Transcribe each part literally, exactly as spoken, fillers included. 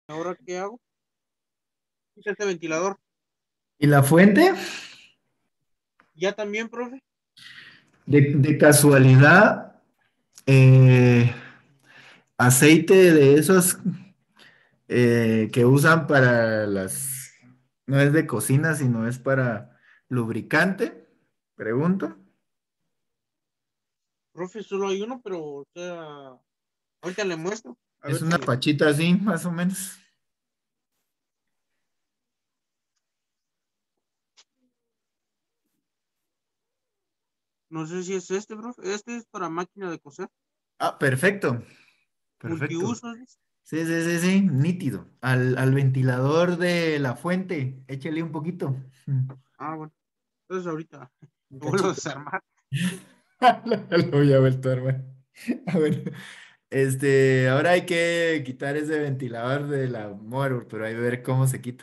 ¿Ahora qué hago? Quita este ventilador. ¿Y la fuente? ¿Ya también, profe? De, de casualidad, eh, aceite de esos eh, que usan para las... No es de cocina, sino es para lubricante, pregunto. Profe, solo hay uno, pero, o sea, ahorita le muestro. A Es ver una si, pachita así, más o menos. no sé si es este, profe. Este es para máquina de coser. Ah, perfecto, perfecto. Multiusos. Sí, sí, sí, sí, nítido. Al, al ventilador de la fuente, échale un poquito. Ah, bueno. Entonces ahorita Un lo vuelvo a cachito. desarmar. Lo voy a vuelto a armar. A ver, este, ahora hay que quitar ese ventilador de la motherboard, pero hay que ver cómo se quita.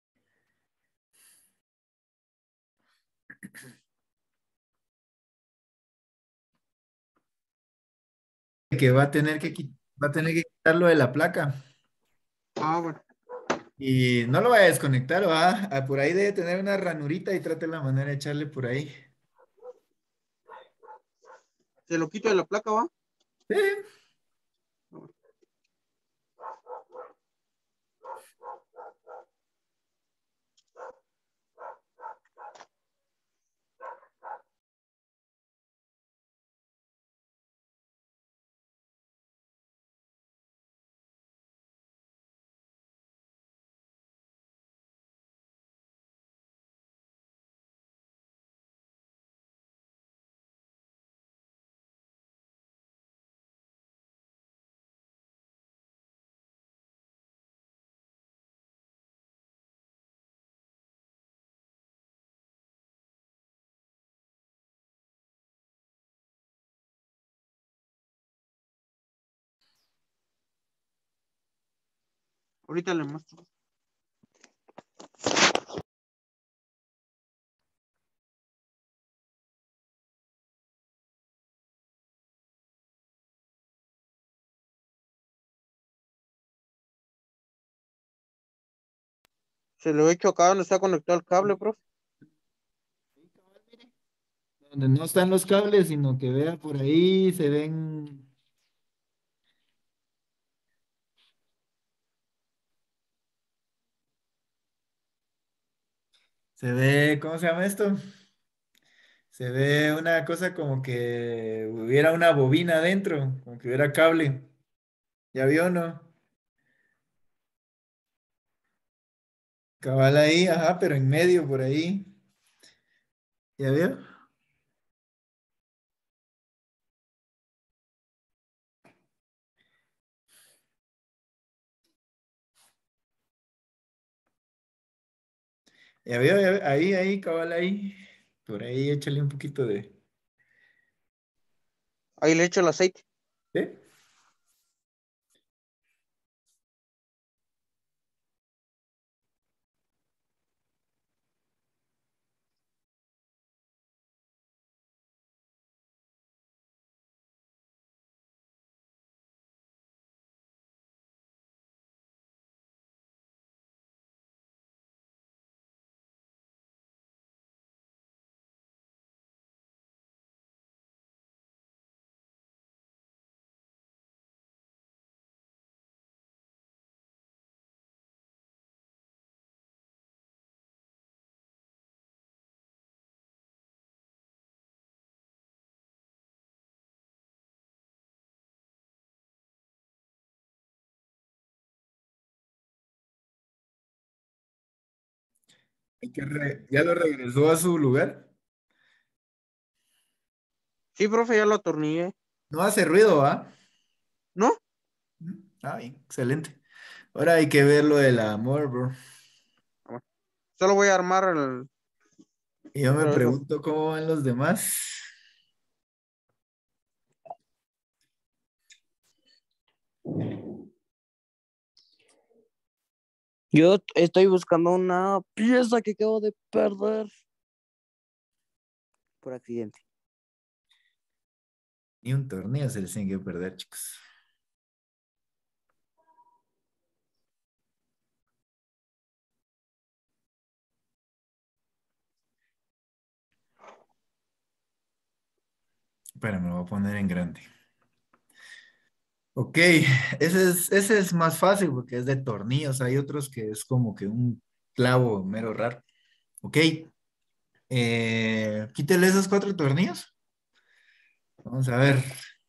Que va a tener que, qui- va a tener que quitarlo de la placa. Ah, bueno. Y no lo vaya a desconectar, va. Ah, por ahí debe tener una ranurita y trate la manera de echarle por ahí. Se lo quito de la placa, ¿va? Sí. Ah, bueno. Ahorita le muestro. Se lo he hecho acá donde está conectado el cable, profe. Donde no están los cables, sino que vea por ahí, se ven, se ve, ¿cómo se llama esto? Se ve una cosa como que hubiera una bobina adentro, como que hubiera cable. ¿Ya vio o no? Cabal ahí, ajá, pero en medio por ahí. ¿Ya vio? ¿Ya vio? ¿Ya vio? Ahí, ahí, cabal ahí. Por ahí échale un poquito de... Ahí le echo el aceite. ¿Sí? Hay que re- ¿Ya lo regresó a su lugar? Sí, profe, ya lo atornillé. No hace ruido, ¿ah? ¿No? Mm, ah, bien, excelente. Ahora hay que ver lo del amor, bro. Ah, bueno. Solo voy a armar el... Y yo me Pero eso. pregunto cómo van los demás. Yo estoy buscando una pieza que acabo de perder por accidente. Ni un torneo se les tiene que perder, chicos. Espera, me lo voy a poner en grande. Ok, ese es, ese es más fácil porque es de tornillos. Hay otros que es como que un clavo mero raro. Ok, eh, quítele esos cuatro tornillos. Vamos a ver.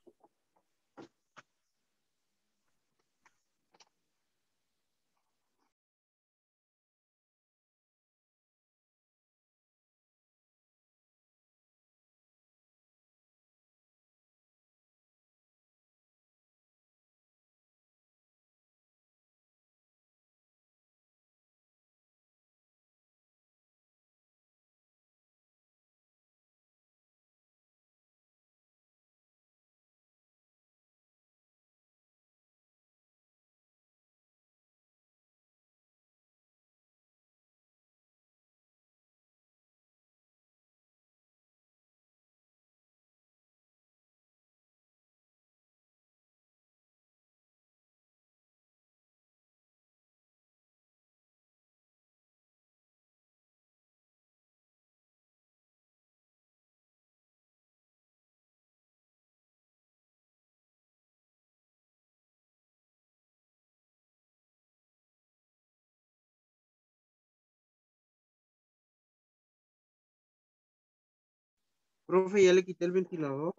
Profe, ya le quité el ventilador.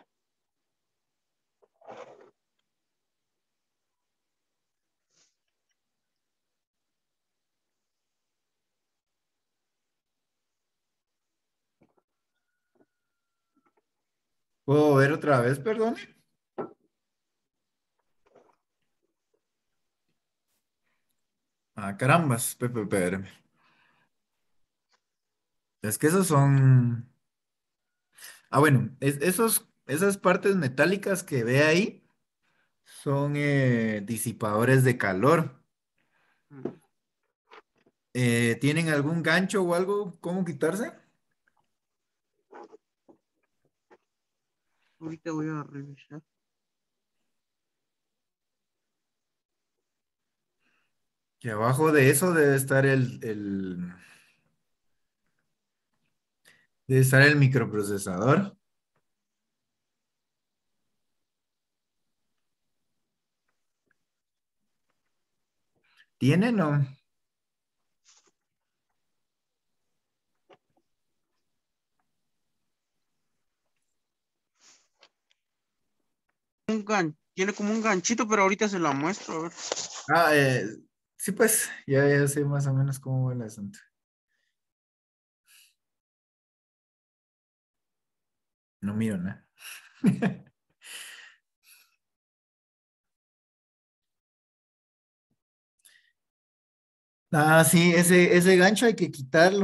¿Puedo ver otra vez, perdón? Ah, carambas, Pepe, espérame. Es que esos son. Ah, bueno, es- esos, esas partes metálicas que ve ahí son eh, disipadores de calor. Eh, ¿tienen algún gancho o algo? ¿Cómo quitarse? Ahorita voy a revisar. Que abajo de eso debe estar el, el, debe estar el microprocesador. ¿Tiene? No. Un gan, tiene como un ganchito, pero ahorita se la muestro, a ver. Ah, eh, sí, pues, ya, ya sé más o menos cómo va el asunto. No miro nada. Ah, sí, ese, ese gancho hay que quitarlo.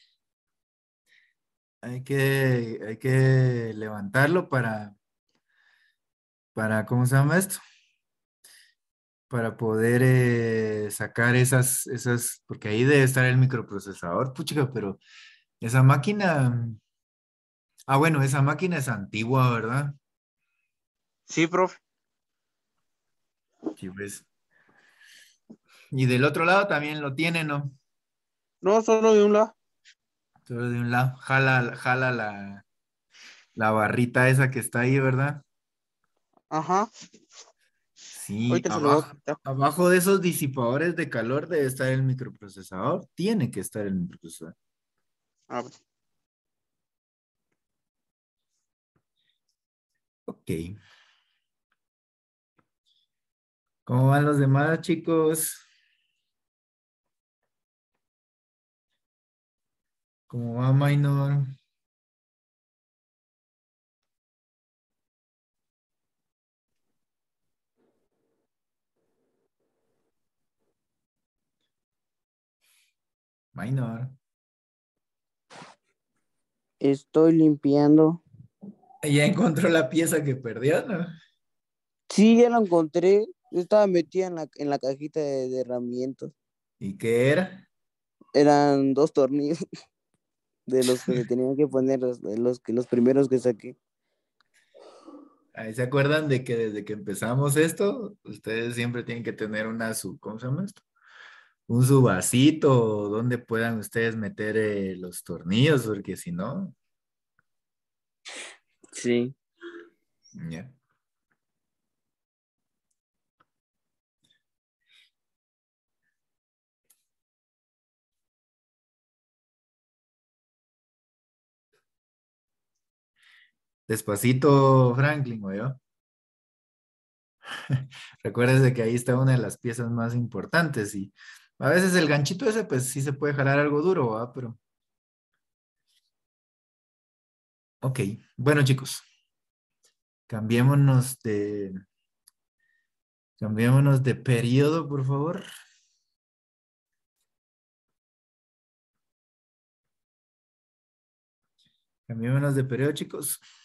Hay que, hay que levantarlo para, para, ¿cómo se llama esto? Para poder eh, sacar esas, esas, porque ahí debe estar el microprocesador, puchica, pero esa máquina, ah, bueno, esa máquina es antigua, ¿verdad? Sí, profe. Sí, pues. Y del otro lado también lo tiene, ¿no? No, solo de un lado. Solo de un lado, jala, jala la, la barrita esa que está ahí, ¿verdad? Ajá. Sí, Ahorita se lo voy a abajo, quitar. abajo de esos disipadores de calor debe estar el microprocesador. Tiene que estar el microprocesador. A ver. Ok. ¿Cómo van los demás, chicos? ¿Cómo va, Minor? Minor. Estoy limpiando. Ya encontró la pieza que perdió, ¿no? Sí, ya lo encontré. Estaba metida en la, en la cajita de, de herramientas. ¿Y qué era? Eran dos tornillos de los que se tenían que poner, los, de los, que, los primeros que saqué. Ahí se acuerdan de que desde que empezamos esto, ustedes siempre tienen que tener una su, ¿cómo se llama esto? Un su vasito donde puedan ustedes meter eh, los tornillos, porque si no, Sí. Ya. Despacito, Franklin, yo. Recuérdese que ahí está una de las piezas más importantes y a veces el ganchito ese, pues sí se puede jalar algo duro, ¿va? Pero, ok. Bueno, chicos, cambiémonos de, cambiémonos de periodo, por favor. Cambiémonos de periodo, chicos.